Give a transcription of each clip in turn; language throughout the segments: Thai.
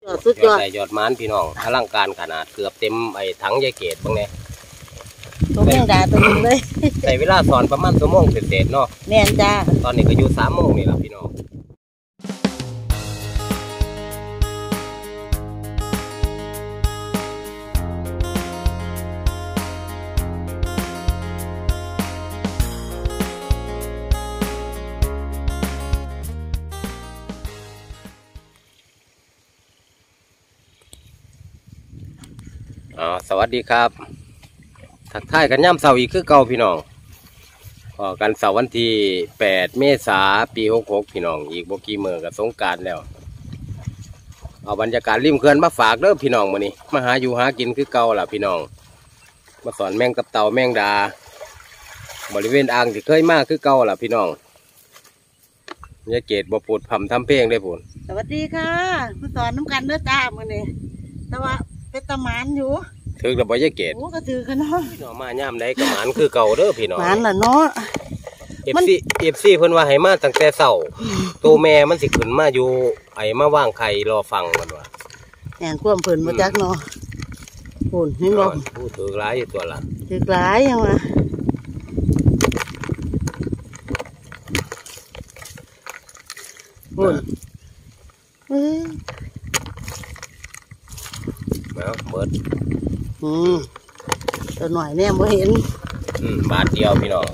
สุดยอดใส่ยอดมันพี่น้องอลังการขนาดเกือบเต็มไอ้ถังยายเกศบ้างเนี่ยตัวแมงดาตัวนึงเลยใส่เวลาสอนประมาณชั่วโมงเศษๆเนาะแม่นจ้าตอนนี้ก็อยู่3 โมงนี่แหละพี่น้องสวัสดีครับทักทายกันย่ำเสาร์อีกคือเก่าพี่น้องพอกันเสาร์วันที่8 เมษายน ปี 66พี่น้องอีกบ่กี่มื้อกับสงกรานต์แล้วเอาบรรยากาศริมเขื่อนมาฝากเด้อพี่น้องมื้อนี้มาหาอยู่หากินคือเก่าล่ะพี่น้องมาสอนแมงตับเต่าแมงดาบริเวณอ่างที่เคยมาคือเก่าล่ะพี่น้องยายเกศบ่พูดพร่ำทำเพลงได้พูดสวัสดีค่ะมาสอนน้ำกันเด้อจ้ามื้อนี้แต่ว่าเป็นตะหมานอยู่ถือกับบ่ยายเกศโอ้ก็ถือกันเนาะพี่น้องมาย่ำใดก็หมานคือเก่าเด้อพี่น้องหมานล่ะเนาะ FC เพิ่นว่าให้มาตั้งแต่เช้าตัวแม่มันสิขึ้นมาอยู่ไอ้มาว่างไข่รอฟังมันว่าแม่นความเพิ่นบ่จักเนาะพูนนี่บ่พูดถือหลายอยู่ตัวละถือหลายยังว่าพูนแล้วเบิดตัวหน่อยเนี่ยบ่เห็นบาทเดียวพี่น้อง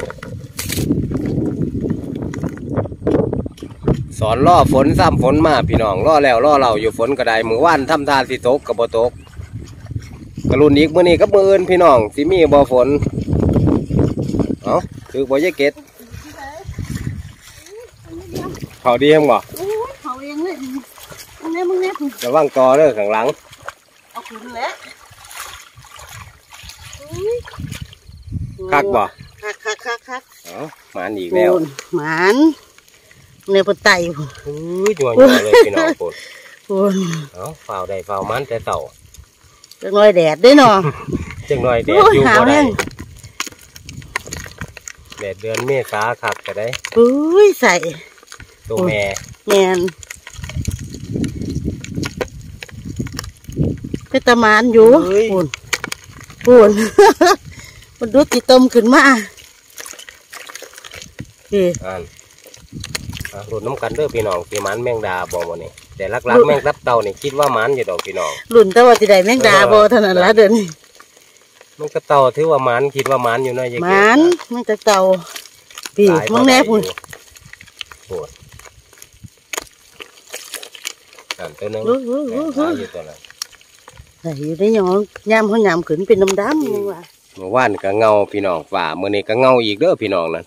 สอนล่อฝนซ้ำฝนมาพี่น้องล่อแล้วล่อเราอยู่ฝนก็ได้มือว่านทำทานสิตกกับบ่ตกกระลุนอีกมื้อนี้กับมื้ออื่นพี่น้องสิมีบ่ฝนเอาคือบ่ยายเกศเขาดีมั้งบ่เขาเองเลยมึงเนี่ยระวังกอเด้อข้างหลังเอาขึ้นแล้วคักบ่คักหมานอีกแล้วหมานเนี่ยปวดไตจั่วเลยพี่น้องปวดฝ่าวใดฝ่าวมันแต่เต่าจังน้อยแดดได้เนาะจังน้อยแดดอยู่บ่ได้แดดเดือนเมษาคักก็ได้ใส่ตัวแม่เป็นตะหมานอยู่ปูนมันดูจิตตมขึ้นมาหลุดน้ำกันเด้อพี่น้องพี่มันแมงดาบอวันนี้แต่ลักๆแมงตับเต่านี่คิดว่ามันอยู่ดอกพี่น้องหลุนแต่ว่าที่ใดแมงดาบอเท่านั้นละเดินแมงตับเต่าถือว่ามันคิดว่ามันอยู่น้อยยังมันแมงตับเต่าพี่มึงแน่พูดตัวนึงอยู่ตัวนั้นใส่อยู่ได้ยังย่ำเขาย่ำขึ้นเป็นน้ำดำนี่ว่ะเมื่อวานก็เงาพี่น้องฝ่าเมื่อนี้ก็เงาอีกเด้อพี่น้องนั่น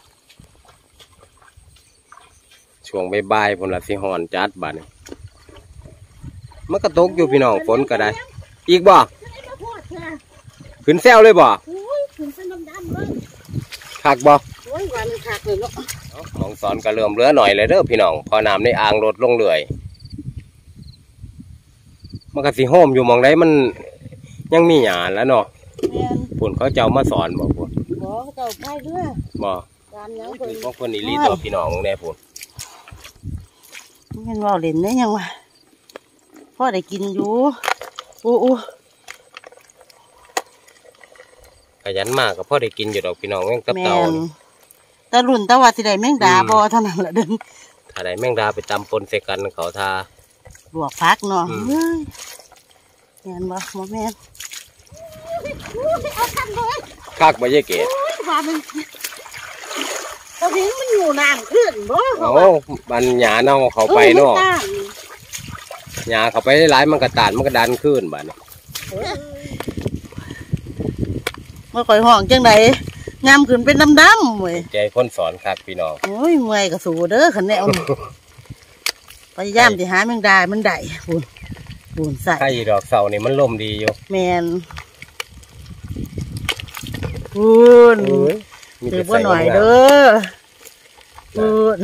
ช่วงบ่ายๆพลสิหอนจัดบ้านมันก็ตกอยู่พี่น้องฝนก็ได้อีกบ่ขึ้นแซวเลยบ่คักบ่มองสอนก็เริ่มเหลือหน่อยเลยเด้อพี่น้องพอน้ำในอ่างลดลงเรื่อยมันก็สิโฮมอยู่มองได้มันยังมีหยาแล้วเนาะผลเขาเจ้ามาสอนบอกว่าเจ้าไปด้วยบอกพวกคนอีลีตัวพี่น้องแน่ผลเห็นว่าเล่นได้ยังวะพ่อได้กินอยู่ขยันมากกับพ่อได้กินอยู่ดอกพี่น้องแมงตับเต่าตะลุ่นตะวัดที่ใดแมงดาบอเท่านั้นแหละเดินถ้าได้แมงดาไปตำปนใส่กันเขาทาลวกพักเนาะแม่นบ่แม่นคักบ่ยายเกศตอนนี้มันอยู่นานขึ้นบ่มันหยาเน่าเขาไปเนาะหยาเขาไปหลายมันกระตานมันกระดันขึ้นบ้านมาคอยห้องจังไดงามขึ้นเป็นดำๆเว้ยใจคนสอนคักพี่น้องโอ้ยเมื่อยก็สู้เด้อขันแนวพยายามที่หาแมงดามันได้ปูนใส่ไข่ดอกเสานี่มันลมดีอยู่แมนปูนถือว่าหน่อยเด้อปูน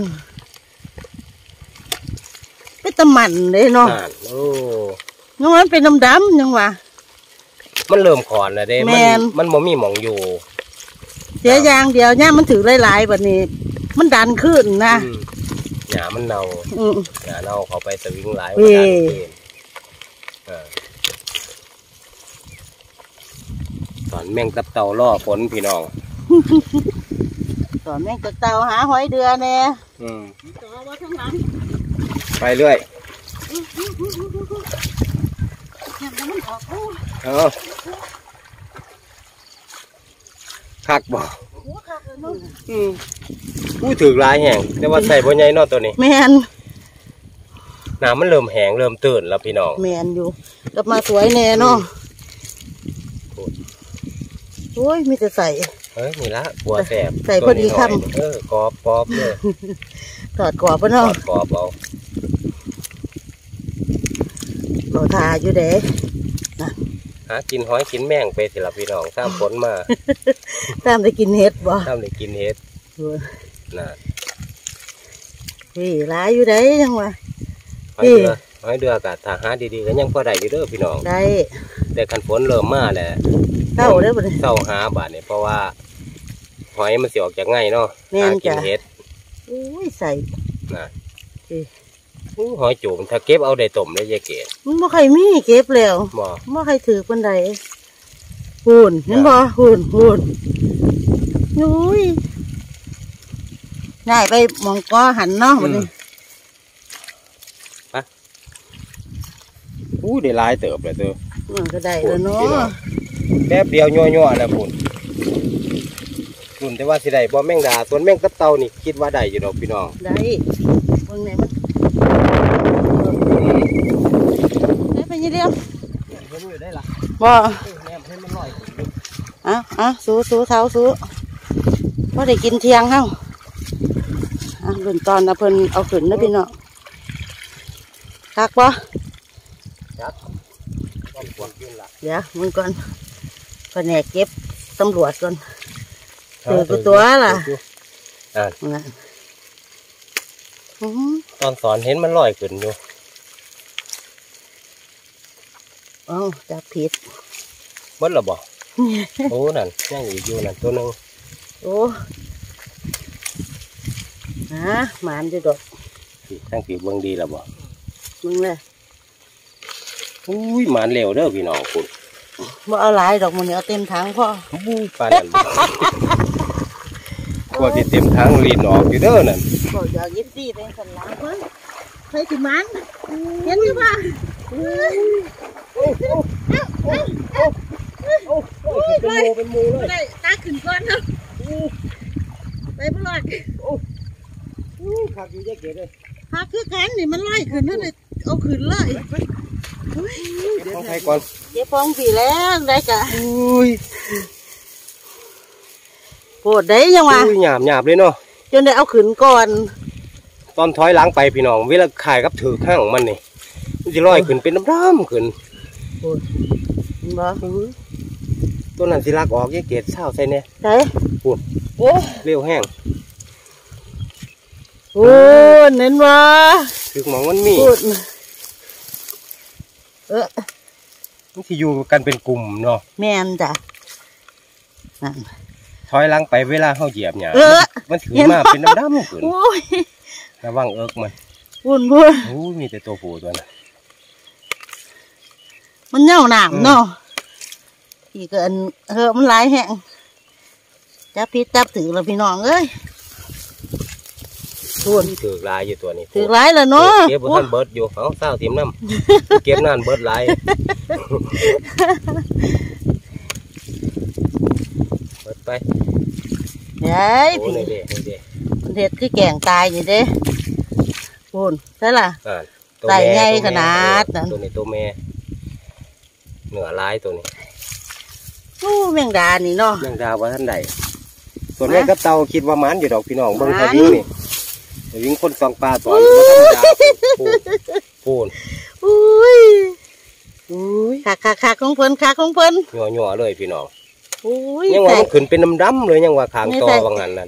เป็นตะมันเลยเนาะงั้นมันเป็นดำๆยังวะมันเริ่มขอนแล้วเด้มันบ่มีหมองอยู่เสียยางเดียวเนี่ยมันถือหลายๆแบบนี้มันดันขึ้นนะหยามันเน่าหยาเน่าเขาไปสวิงหลายสอนแมงตับเต่าล่อฝนพี่น้องสอนแม่งจะเต่าหาหอยเดือแน่ต่อว่าทั้งหลังไปเรื่อยมันออกคักบ่หัวขาดเลยเนาะผู้ถือลายแห้งแต่ว่าใส่บ่ใหญ่เนาะตัวนี้แมนน้ำมันเริ่มแห้งเริ่มตื่นแล้วพี่น้องแมนอยู่กลับมาสวยแน่เนาะโอ้ยมีแต่ใส่เฮ้ยนี่ละบัวแสบใส่พอดีคำกรอบเลยถอดกรอบปะเนาะกรอบเอาเราทาอยู่เด้หากินหอยกินแมงไปสิละพี่น้องตามฝนมาตามได้กินเห็ดบ่ตามได้กินเห็ดน่ะพี่ร้ายอยู่เด้ยังวะหอยเดือกะถ้าหาดีๆก็ยังพอได้อยู่เด้อพี่น้องได้แต่คันฝนเริ่มมาแหละเต้าได้บ่เนี่ยเศร้าหาบาดเนี่ยเพราะว่าหอยมันสิออกจากง่ายเนาะแม่นหากินจ้ะเห็ดอุ้ยใส่น่ะพี่หอยจูบถ้าเก็บเอาได้ต้มได้ยายเก๋มันบ่ใครมีเก็บแล้วบ่บ่ใครถือปานใดหุ่นเห็นบ่หุ่นอุ้ยง่ายไปหมองก้อหันเนาะบัดนี้ได้หลายเติบเลยเด้อมันก็ได้แล้วเนาะแป๊บเดียวย่อๆแล้วปุ่นแต่ว่าสิได้บ่แมงดาส่วนแมงตับเต่านี่คิดว่าได้อยู่ดอกพี่น้องได้เบิ่งไหนมันได้ไปยี่เดียวเห็นอยู่ได้ล่ะบ่แม่ให้มันลอยสู้เท้าสู้พอได้กินเที่ยงเฮารุ่นตอนนะเพิ่นเอาขึ้นนะพี่น้องคักบ่จัดต้องควรกินล่ะเดี๋ยวมึงก่อนแผนกเก็บตำรวจก่อนถือกูตัวล่ะนั่นตอนสอนเห็นมันลอยขึ้นอยู่จับผิดหมดแล้วบ่ โอ้นั่นยังอยู่นั่นตัวนึงโอ้หมานอยู่ดอกทั้งปีเบิ่งดีแล้วบ่มึงเลยอุ้ยหมานเร็วเด้อพี่น้องคุณบ่เอาหลายดอกมันเอาเต็มถังพ่อปานนั้นกว่าสิเต็มทางลีนออกอยู่เด้อนั่นก็อยากยิบดีเป็นสันหลังเพิ่นใครสิมันเห็นอยู่ป่ะเป็นมูเลยได้ตาขึ้นก่อนเนาะไปบ่รอดขับอยู่แยกเกศเลยพาคือกันนี่มันลอยขึ้นนั่นเลยเอาขึ้นเลยต้องให้ก่อนเจ๊ฟองผีแล้วได้กะอุ้ยโปรดได้ยังวะหยาบเลยเนาะจนได้เอาขึ้นก่อนตอนถอยหลังไปพี่น้องเวลาขายกับถือข้างมันนี่มันจะลอยขึ้นเป็นน้ำๆขึ้นบ่ตัวนั้นสิลักออกแยกเกศเช้าใส่เนี่ยใช่พูดโอ้เร็วแห้งโหเน้นว่าถึกหมองมันมีพูดมันที่อยู่กันเป็นกลุ่มเนาะแม่นจ้ะนั่นถอยหลังไปเวลาเขาเหยียบหยามันถือมาเป็นน้ำๆขึ้นโอ้ยระวังเอิกมันพูดโอ้ยมีแต่ตัวผู้ตัวนั้นมันเหนียวหนามเนาะอีกเกินมันหลายแห้งจับพิษจับถือแล้วพี่น้องเอ้ยพูดถือลายอยู่ตัวนี้ถือหลายแล้วเนาะเก็บท่านเบิร์ดอยู่เอาเศร้าทีมน้ำเก็บนั่นเบิร์ดลายเบิร์ดไปเฮ้ยโอ้พี่นี่เด้นี่เด้เห็ดที่แกงตายอยู่เด้พูดใช่ล่ะตัวใส่แม่ไงขนาดนั้นตัวนี้ตัวแม่เหนือลายตัวนี้โอ้แมงดานี่เนาะยังดาวว่าท่านใดส่วนแม่กับเตาคิดว่ามันอยู่ดอกพี่น้องเบิ่งหมาทาน วิ่งนี่วิ่งคนสองปลาสอนว่าธรรมดาพูนอุ้ยขาของเพิ่นขาของเพิ่นหย่อเลยพี่น้องอุ้ยยังว่ามันขึ้นเป็นดำๆเลยยังว่าขางตอว่างั้นนั่น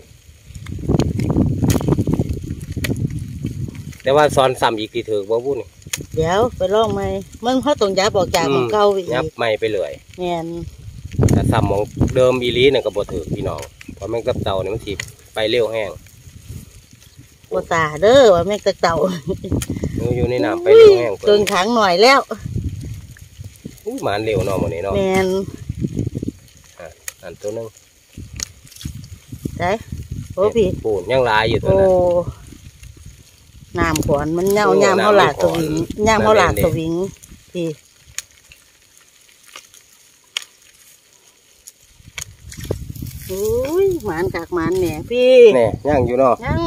แต่ว่าสอนซ้ำอีกทีถือบ่บุ้นเดี๋ยวไปลองไหมมันเขาต้องยับออกจากของเก่าอีกยับไม่ไปเลยแม่นแต่ซ้ำของเดิมอีลีเนี่ยก็บ่ถือพี่น้องเพราะแม่งกับเต่าเนี่ยมันสิไปเร็วแห้งบ่ตาเด้อว่าแม่งตะเต่าอยู่ในน้ำไปเร็วแห้งเกินขังหน่อยแล้วอู้หมานเร็วเนาะมื้อนี้เนาะแมนอันตัวนึงได้โอ้พี่ปูนยังลายอยู่ตัวโอ้นั้นน้ำขวานมันเน่าย่ามเขาหลาดสวิงย่ามเขาหลาดสวิงพี่โอ้ยหมานกากหมานแหน่พี่แน่ย่างอยู่เนาะย่าง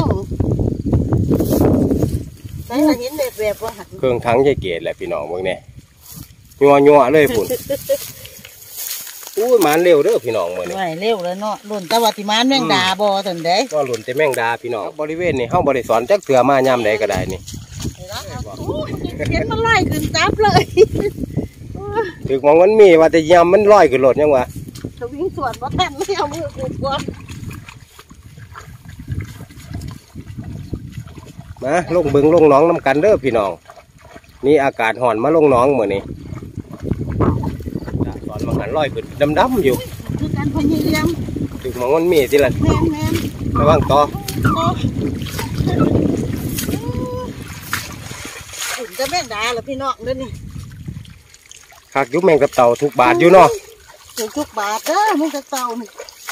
ใส่ละเห็นแบบว่าหันเครื่องทั้งใหญ่เกศแหละพี่น้องเบิ่งแน่ยัวเลยพุ่น อู้หมานเร็วเด้อพี่น้องมื้อนี้ไหวเร็วแล้วเนาะหล่นตะวัติมานแมงดาบ่ตันเด้ก็หล่นแต่แมงดาพี่น้องบริเวณนี้เฮาบ่ได้สอนจักเทื่อมายามใดก็ได้นี่เห็นมันไล่ขึ้นจับเลยถึกมองมันมีว่าแต่ยามมันลอยขึ้นรถยังวะจะวิ่งสวนว่าท่านไม่เอามือกุดก่อนมาลงบึงลงหนองน้ำกันเด้อพี่น้องนี่อากาศร้อนมาลงหนองมื้อนี้สอนมาหันลอยขึ้นดำๆอยู่คือการพยายามถึกมองมันมีสิล่ะแมนระวังต่อถึงจะแมงดาแล้วพี่น้องเด้อนี่คักอยู่แมงกับเต่าทุกบาทอยู่เนาะถึงทุกบาทเด้อแมงกะเต่านี่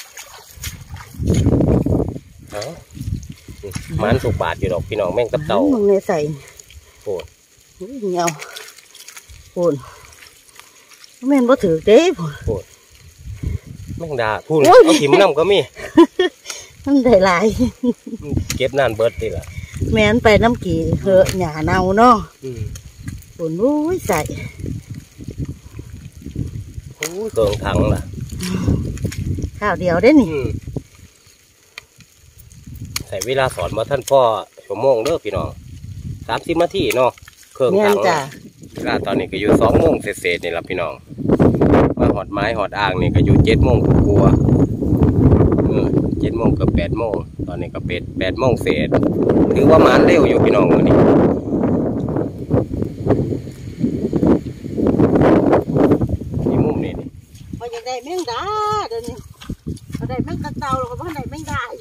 มันทุกบาทอยู่ดอกพี่น้องแมงกับเต่ามึงเนี่ยใส่โอ้เงาพูนแม่นบ่ถือเด้พูนแมงดาพูดเอาถิ่มน้ำก็มีมันได้หลายเก็บนานเบิดนี่ล่ะแม่นไปน้ำกี่เหอะหญ้าเน่าเนาะพูนโอ้ยใส่โอ้ยเกิงถังล่ะข้าวเดียวได้นี่ใส่เวลาสอนมาท่านพ่อชั่วโมงเด้อพี่น้อง30 นาทีเนาะเครื่องแม่ถันงจ้ะเวลาตอนนี้ก็อยู่2 โมงเศษๆนี่ล่ะพี่น้องมาหอดไม้หอดอ่างนี่ก็อยู่7 โมงกว่า7 โมงกับ8 โมงตอนนี้ก็เป็น8 โมงเศษถือว่ามันเร็วอยู่พี่น้องวันนี้นี่มุมนี่พออยากได้แมงดาเดี๋ยวนี้พอได้แมงกะเต่าแล้วก็พอได้แมงดาอีก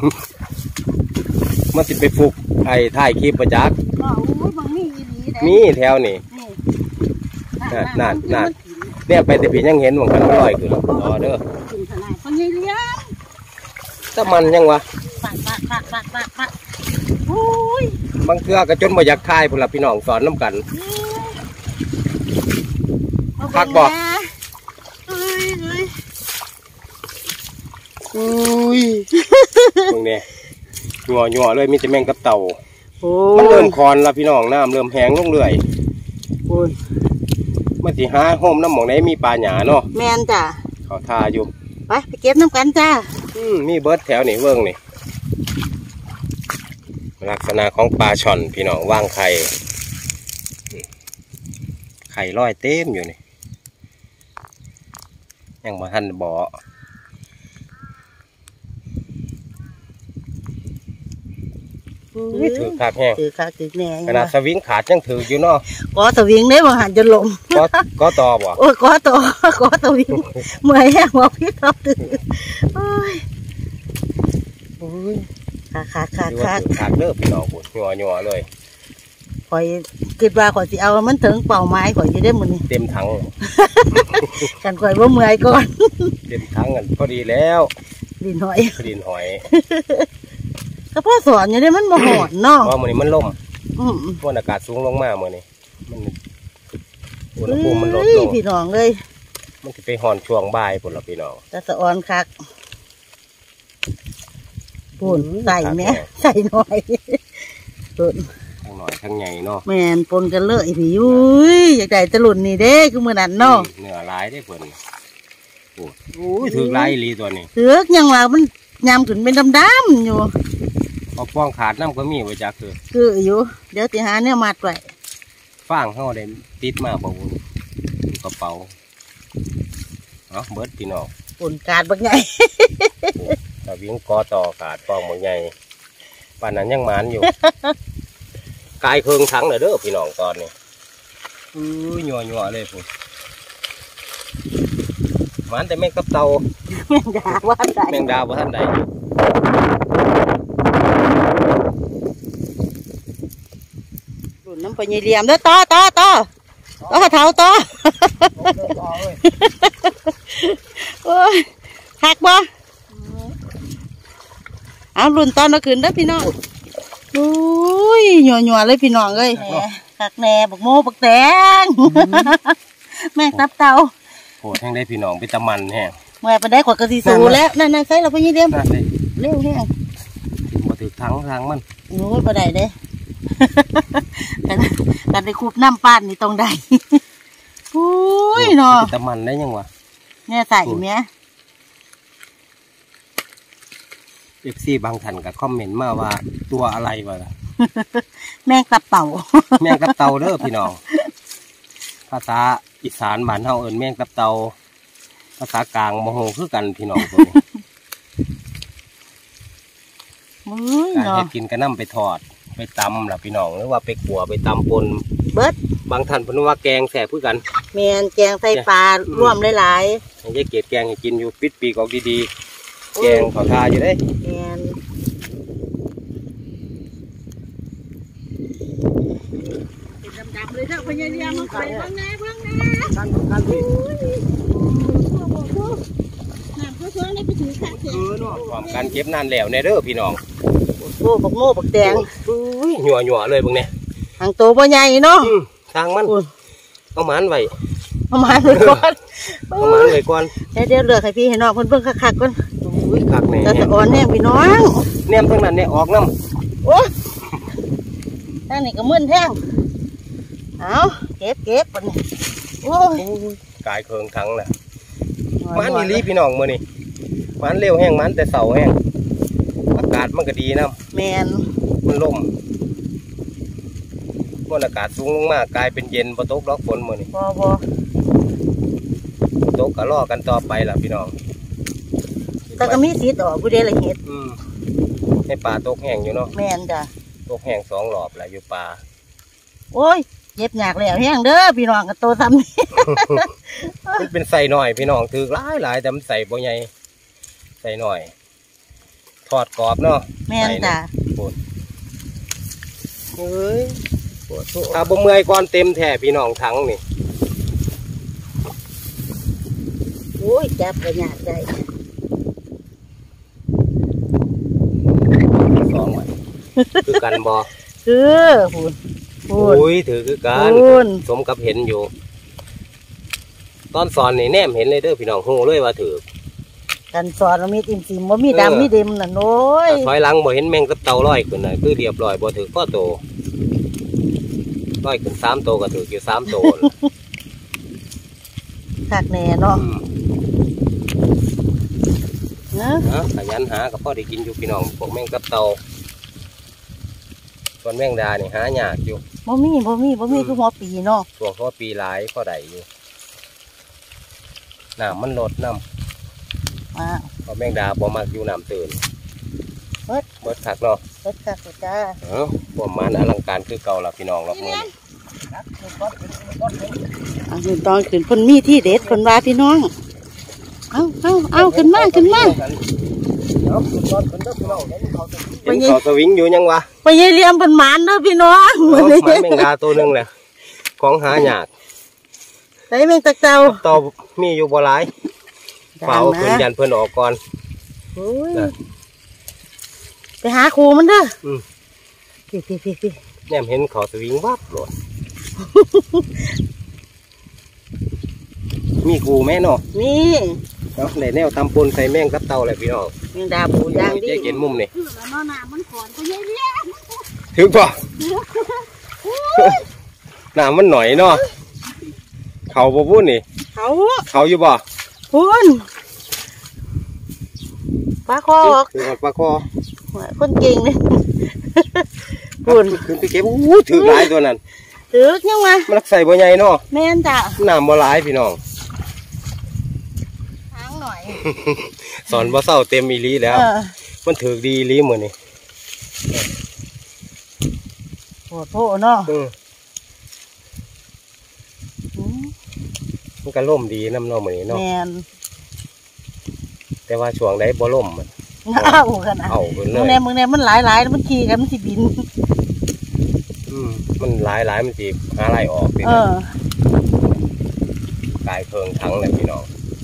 มันสิไปฟุกไอ้ถ่ายคลิปประจักษ์ก็โอ้ยบางมีอีหลีได้มีแถวนี่ นั่นเนี่ยไปแต่พี่ยังเห็นว่ามันลอยขึ้นต่อเด้อถึงขนาดคนใหญ่เลี้ยงถ้ามันยังวะปัดโอ้ยบางเทื่อก็จนบ่อยากถ่ายพุ่นล่ะพี่น้องสอนน้ำกัน คักบ่อุ้ยตรงนี้ยัวเลยมีแต่แมงกับเต่าโอ้มันเริ่มคอนแล้วพี่น้องน้ำเริ่มแห้งลงเรื่อยโอ้ยมันสิหาโฮมน้ำหมองไหนมีปลาหยาเนาะแมนจ้ะเขาทาอยู่ไปเก็บน้ำกันจ้ามีเบิร์ดแถวนี่เวิ้งนี่ลักษณะของปลาช่อนพี่น้องวางไข่ไข่ลอยเต็มอยู่นี่ยังบ่ทันบ่อถือขาดแห้งถือขาถือแหน่ขนาดสวิงขาดยังถืออยู่เนาะก็ตะวิงได้บางหันจะลมก็ต่อบ่โอ้ยก็ตะวิงเมื่อยแห้งบอกพี่เขาถือโอ้ยขาดถือว่าถือขาดเลิกพี่น้องพุ่นยัวเลยข่อยคิดว่าข่อยสิเอามันถึงเป่าไม้ข่อยจะได้มื้อนี้เต็มถังกันข่อยบ่เมื่อยก่อนเต็มถังกันพอดีแล้วดินหอยดินหอยก็พ่อสอนอยู่ได้มันบ่หอนเนาะเพราะมื้อนี้มันล่มอืมเพราะอากาศสูงลงมามื้อนี้มันอุณหภูมิมันลดลงพี่น้องเลยมันจะไปห่อนช่วงบ่ายพุ่นละพี่น้องตะสะออนคักปุ่นใส่แม่ใส่หน่อยปุ่นทั้งหน่อยทั้งใหญ่เนาะแม่นปนกันเลยพี่อุ้ยอยากได้ตะลุนนี่เด้คือมื้อนั้นเนาะเนื้อลายได้เพิ่นโอ้ยถือลายอีหลีตัวนี้เถือกยังว่ามันยำขึ้นเป็นดำๆอยู่เอาป้องขาดน้ำก็มีไว้จักคืออยู่เดี๋ยวสิหาเนี่ยมัดไว้ฟางเฮาได้ติดมาบ่วุ้นอยู่กระเป๋าเนาะเบิดพี่น้องปุ่นกาดบักใหญ่ถ้าวิ่งกอต่อขาดป้องบ่ใหญ่ป่านนั้นยังหมานอยู่ กายเคืองถังเลยเด้อพี่น้องตอนนี้ยัวเลยพุ่นหมานแต่แม่งกับเต่าแม่งดาว่าได้แมงดาบ่ทันใดรุ่นน้ำปลาใหญ่เหลี่ยมเด้อต่ออเอาเท้าต่อโอ้ยหักบ่เอารุ่นตอนเราขึ้นเด้อพี่น้องโอ้ยหยัวๆเลยพี่น้องเอ้ยหักแหน่บักโมบักแตงแม่ตับเตาโหแห้งได้พี่น้องไปตะมันแห้งเมื่อไปได้ขวดกระสีสูแล้วนั่นใส่เราไปยี่เดียมเร็วแห้งมาถือทั้งทางมันโอ้ยบ่ได้เด้กันได้คูบน้ำป้านนี่ตรงใดโอ้ยเนาะตะมันได้ยังวะเนี่ยใส่เนี้ย FC บางท่านก็คอมเมนต์มาว่าตัวอะไรวะแมงตับเต่าแมงตับเต่าเด้อพี่น้องภาษาอีสานบ้านเฮาเอิ้นแมงตับเต่าภาษากลางโมโหคือกันพี่น้องตัวนี้การเฮ็ดกินก็นำไปทอดไปตำล่ะพี่น้องหรือว่าไปขั่วไปตำปนเบิดบางท่านเพิ่นว่าแกงแซ่บคือกันแม่นแกงใส่ปลาร่วมหลายๆให้เกดแกงให้กินอยู่ปิดปีกออกดีๆแกงขอทาอยู่เด้แม่นดำๆเลยเด้อพญาเลี้ยงมันไปเบิ่งแน่กันพี่น้ำก็ช่วยในไปถือข้าวแกงความการเก็บนานแล้วในเด้อพี่น้องโม่บักแดงหยัวเลยเบิ่งเนี่ยหางโตบ่ใหญ่เนาะทางมันเอาหมานไว้เอาหมานไว้ก่อนเอาหมานไว้ก่อนเดี๋ยวเลือกให้พี่ให้น้องเพิ่นเบิ่งคักๆก่อนคักแน่จะอ่อนแน่พี่น้องแนมทั้งนั้นเนี่ยออกน้ำโอ้ทางนี้ก็มึนแท่งเอาเก็บปนโอ้ยกายเคืองทั้งน่ะมันอีลีพี่น้องมื้อนี้มันเร็วแห้งมันแต่เสาแห้งอากาศมันก็ดีนะแมนมันลมบนอากาศสูงลงมากกลายเป็นเย็นพอตกล็อกฝนมื้อนี้ตกก็รอกันต่อไปล่ะพี่น้องแต่ก็มีสีต่อผู้ใดละเห็ดให้ปลาตกแห้งอยู่เนาะแมนจ้ะตกแห้ง2 รอบแหละอยู่ปลาโอ้ยเย็บหนักแล้วแห้งเด้อพี่น้องกับโตซ้ำนี่มันเป็นใส่หน่อยพี่น้องถือหลายแต่มันใส่บ่ใหญ่ใส่หน่อยทอดกรอบเนาะแม่นจ้ะเฮ้ยถ้าบ่เมื่อยก่อนเต็มแท้พี่น้องทั้งนี่โอ้ยจับกระยาดได้ 2 วันคือกันบ่คือพูนอุ้ยถือคือกันสมกับเห็นอยู่ตอนสอนนี่แนมเห็นเลยเด้อพี่น้องหูเลยว่าถือกันสอนมีติ่มซิมบ่มีดำมีเดมน่ะโน้ยถอยหลังบ่เห็นแมงกับเต่าลอยขึ้นน่ะคือเรียบร้อยบ่ถือข้อโตลอยขึ้น3 โตก็ถืออยู่3 โตคักแน่เนาะขยันหากับพ่อได้กินอยู่พี่น้องพวกแมงกับเต่าส่วนแมงดานี่หายากอยู่บ่มีคือหัวปีเนาะตัวหัวปีหลายพอได้อยู่น้ำมันลดน้ำเพราะแมงดาบ่มักอยู่น้ำตื่นเบิดคักเนาะเบิดคักจ้าพวกมันอลังการคือเก่าละพี่น้องหรอกมือตอนขึ้นคนมีที่เด็ดคนว่าพี่น้องเอาขึ้นมาเห็นเขาสวิงอยู่ยังวะไปยี่เลี้ยมเป็นหมานเด้อพี่น้องหมานแมงดาตัวนึงแหละของหายากใส่แมงตะเต่ามีอยู่บ่หลายเฝ้าเพิ่นยันเพิ่นออกก่อนไปหาครูมันเด้อพี่แนมเห็นเขาสวิงวับหลดมีกูแม่เนาะมีแล้วในแนวตำปนใส่แมงกับเต่าอะไรพี่น้องแมงดาปูย่างดิเห็นมุมนี่ถึงป่ะน้ำมันหน่อยเนาะเขาบ่พูดนี่เขาอยู่บ่พูนปลาคอถือปลาคอคนเก่งเลยพูนขึ้นไปเก็บถือหลายตัวนั้นถือยังไงมันใส่บ่ใหญ่เนาะแม่นจ้ะน้ำบ่หลายพี่น้องสอนบ่เศร้าเต็มอีลีแล้วมันถือดีอีลีเหมือนนี่โหดโผเนาะมันก็ล่มดีน้ำนองเหมือนนี่เนาะแต่ว่าช่วงใดบ่ล่มมันเอากันนะมึงเนี่ยมันหลายแล้วมันขี่กันมันสิบินมันหลายมันสิหาอะไรออกายเพิงทั้งเลยพี่น้อง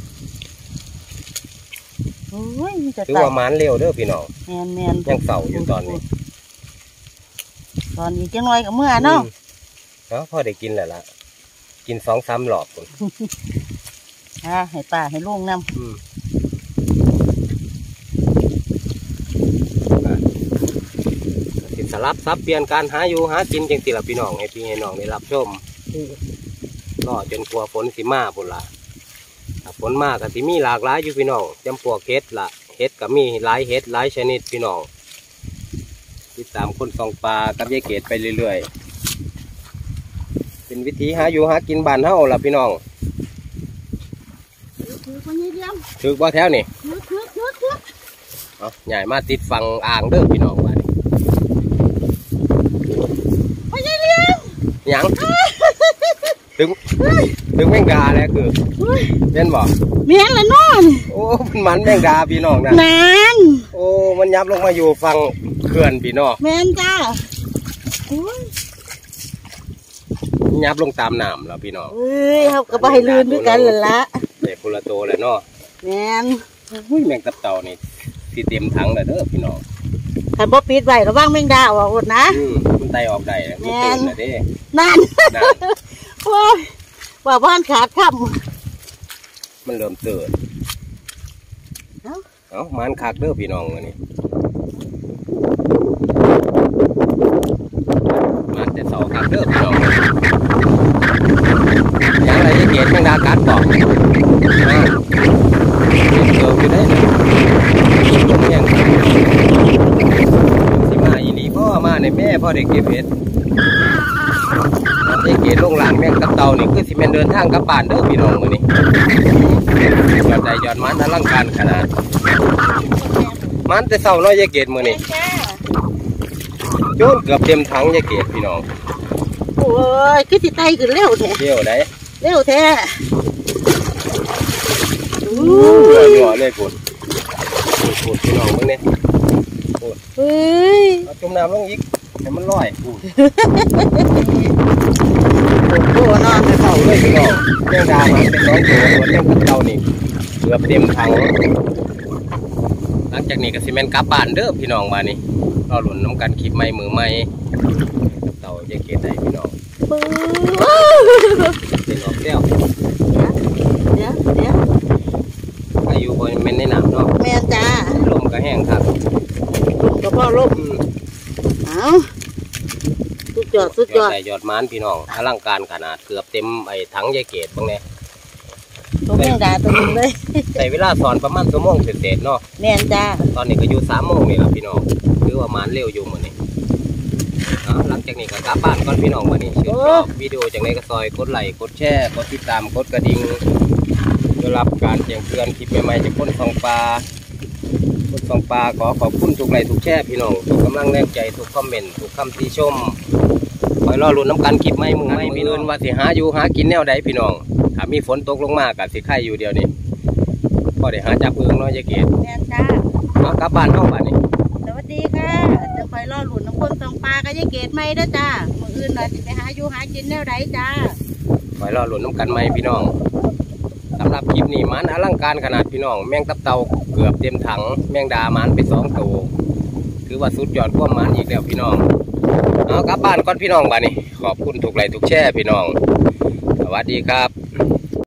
โอ้ยจะถือตายว่ามันเร็วเด้อพี่น้องแมนยังเสาอยู่ตอนนี้ตอนนี้จังน้อยกับเมื่อเนาะเนาะพอได้กินแล้วล่ะกิน2-3หลอดคนให้ป้าให้ลุงนำสิสลับซับเปลี่ยนการหาอยู่หากินจังสิล่ะพี่น้องให้พี่ให้น้องได้รับชมรอจนกลัวฝนสิมาพุ่นล่ะถ้าฝนมาก็สิมีหลากหลายอยู่พี่น้องจำพวกเห็ดล่ะเห็ดก็มีหลายเห็ดหลายชนิดพี่น้องติดตามคนส่องปลากับยายเกดไปเรื่อยๆเป็นวิธีหาอยู่หากินบ้านเฮาล่ะพี่น้องถือคนนี้เดียวถือบ่แถวนี่ถือเอาใหญ่มาติดฝั่งอ่างเด้อพี่น้องบ้านนี้คนนี้เดียวหยังถึงแมงดาแล้วคือเห็นบ่เมียงละนอนโอ้มันแมงดาพี่น้องนะนานโอ้มันยับลงมาอยู่ฝั่งเขื่อนพี่น้องแมนจ้ายับลงตามน้ำแล้วพี่น้องเอ้ยเขาก็ไปลืนด้วยกันละเด็กพุละโตแล้วเนาะแมนอุ้ยแมงตับเต่านี่สิเต็มถังเลยเด้อพี่น้องขันบ่ปิดไว้ระวังแมงดาออกหมดนะมันไตออกได้แล้วมันตื่นแล้วเด้นั่นนั่นโอ้ยว่าบ้านขาดค่มันเริ่มตื่นเอ้าเอ้ามันคักเด้อพี่น้องอันนี้มันจะเสาคักเด้อพี่น้องอย่างไรจะเกลียดแมงดากัดบอกเจออยู่ได้เลยยังสิมาอีนี่พ่อมาในแม่พ่อเด็กเก็บเห็ดไอ้เกศลงหลังแม่งกับเต่านี่คือสิแม่นเดินทางกลับบ้านเด้อพี่น้องมื้อนี้ยอดใดยอดมันอลังการขนาดมันแต่เช้าน้อยยายเกศมื้อนี้จ้าโจนเกือบเต็มถังยายเกศพี่น้องโอ้ยคือสิไตขึ้นเร็วแท้เที่ยวได้เร็วแท้หัวเลยคุณพี่น้องมึงเนี่ยเฮ้ยเอาจุ่มน้ำลงอีกให้มันลอยโอ้นอนเต่าเลยพี่น้องแมงดามันเป็นน้องตัวเรื่องของเต่านี่เกือบเต็มถังหลังจากนี้ก็สิแม่นกลับบ้านเด้อพี่น้องมานี่รอหลุนน้ำกันคลิปใหม่มือใหม่เต่าจะเกศได้พี่น้องเป็นออกเตี้ยวเดี๋ยวอายุบริเวณในน้ำเนาะแม่จ้าลมก็แห้งครับลุกกับพ่อลุกเอาสุดยอดใส่ยอดมันพี่น้องอลังการขนาดเกือบเต็มไอ้ถังยายเกศบ้างเนี่ยตัวแมงดาตัวนึงเลยใส่เวลาสอนประมาณชั่วโมงเศษๆเนาะแม่จ้าตอนนี้ก็อยู่3 โมงนี่แหละพี่น้องถือว่ามันเร็วอยู่เหมือนนี้หลังจากนี้ก็กลับบ้านก่อนพี่น้องวันนี้ชื่นชอบวิดีโอจากไหนก็ซอยกดไลค์กดแชร์กดติดตามกดกระดิ่งเพื่อรับการแจ้งเตือนคลิปใหม่ๆจากคนส่องปลาขอขอบคุณทุกไลค์ทุกแชร์พี่น้องทุกกำลังแรงใจทุกคอมเมนต์ทุกคำติชมคอยรอลุ้นน้ำกันคลิปใหม่มึงไม่พี่น้องว่าสิหาอยู่หากินแนวใดพี่น้องถ้ามีฝนตกลงมากับสิไข่อยู่เดียวนี้พอได้หาจับเอืองน้อยยายเกศแม่จ้าเอากลับบ้านเข้าบ้านนี่สวัสดีค่ะจะคอยรอหลุนน้ำคนส่งปลากับยายเกดไหมเด้อจ้ามื้ออื่นหน่อยสิไปหาอยู่หากินแนวใดจ้าคอยรอลุ้นน้ำกันไหมพี่น้องสำหรับคลิปนี้มันอลังการขนาดพี่น้องแมงตับเต่าเกือบเต็มถังแมงดามันไป2 ตัวถือว่าสุดยอดความมันอีกแล้วพี่น้องเอากลับบ้านก่อนพี่น้องบ้านนี้ขอบคุณทุกไลค์ทุกแชร์พี่น้องสวัสดีครับ